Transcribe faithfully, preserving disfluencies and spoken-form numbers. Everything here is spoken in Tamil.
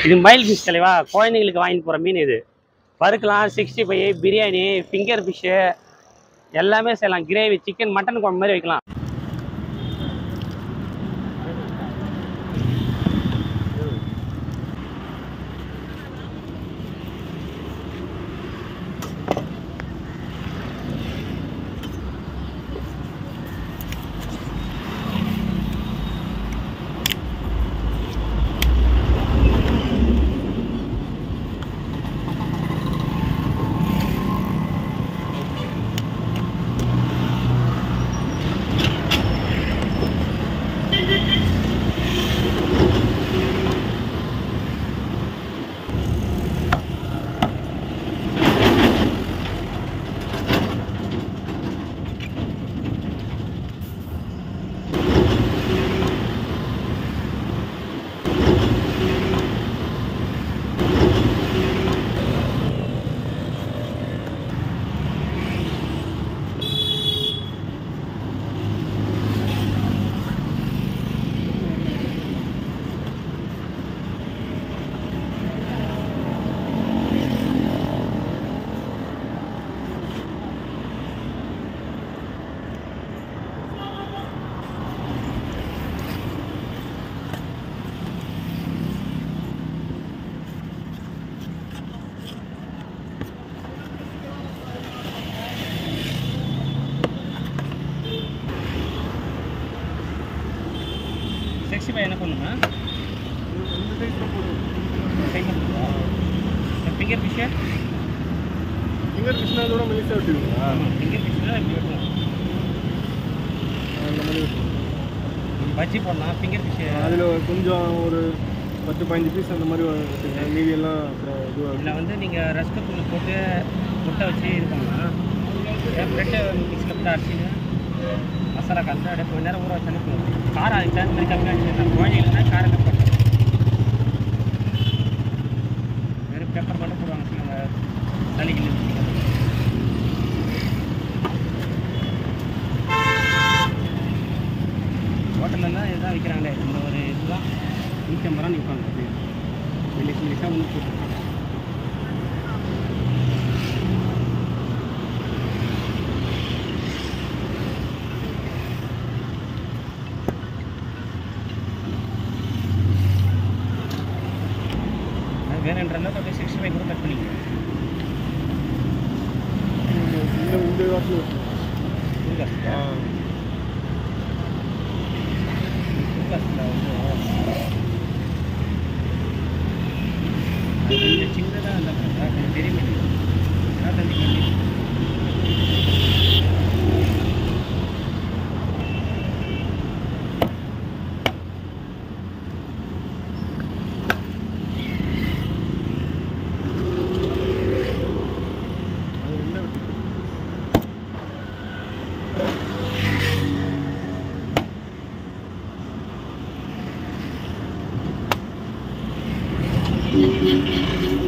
இது மயில் ஃபிஷ் தலைவா, குழந்தைங்களுக்கு வாங்கிட்டு போகிற மீன் இது. வறுக்கலாம், sixty five, biryani, finger fish எல்லாமே செய்யலாம். கிரேவி, சிக்கன், மட்டன் குழம்பு மாதிரி வைக்கலாம். சிக்ஸ்டி ஃபைவ் என்ன பண்ணுங்க? ஃபிங்கர் ஃபிஷ்ஷு ஃபிங்கர் ஃபிஷ்னா அதோட மெலிசாக விட்டுருவீங்களா? ஃபிங்கர் ஃபிஷ்ஷில் இப்படி வெட்டணும். அந்த மாதிரி பஜ்ஜி போடலாம். ஃபிங்கர் ஃபிஷ்ஷு அதில் கொஞ்சம் ஒரு பத்து பதினஞ்சு பீஸ் அந்த மாதிரி வச்சுருங்க. மீதியெல்லாம் அப்புறம் இதுவாக இதில் வந்து நீங்கள் ரஸ்க்கு தூள் போட்டு முட்டை வச்சு இது பண்ணலாம். ப்ரெட்டு மிக்ஸில் போட்டு அரைச்சிங்க மசாலா கலந்து அப்படியே கொஞ்ச நேரம் ஊற வச்சாலே போதும். காரம் அதுக்கு தகுந்த மாதிரி கம்மியாக வச்சுருந்தேன். குழந்தைங்கன்னா காரம் கம்மி பண்ணுறேன். வெறும் பெப்பர் மட்டும் போடுவாங்க சில சளிகள். ஹோட்டலெல்லாம் இதுதான் விற்கிறாங்களே. இந்த ஒரு இதுதான் நூற்றி ஐம்பது ரூபா நிற்பாங்க. அப்படியே மெலிஸ் மெலிஸாக ஒன்று போட்டுருக்காங்க. வேணுன்ற அளவுக்கு அப்படியே சிக்ஸ்டி ஃபைவ் கூட கட் பண்ணிக்கணும். இந்த இந்த வாசல் கொஞ்சம் சின்னதாக இருந்தால் கொஞ்சம் பெரிய மீன் இருபத்தஞ்சு மீன் Thank you.